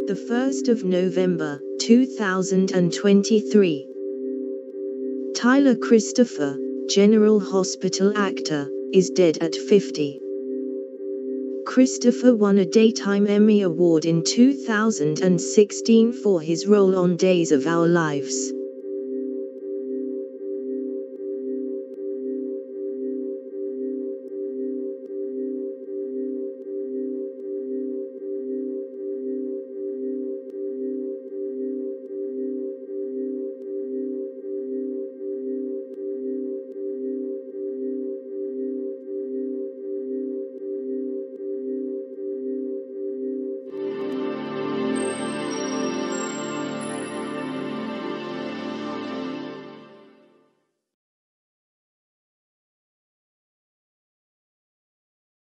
The 1st of November, 2023. Tyler Christopher, General Hospital actor, is dead at 50. Christopher won a Daytime Emmy Award in 2016 for his role on Days of Our Lives.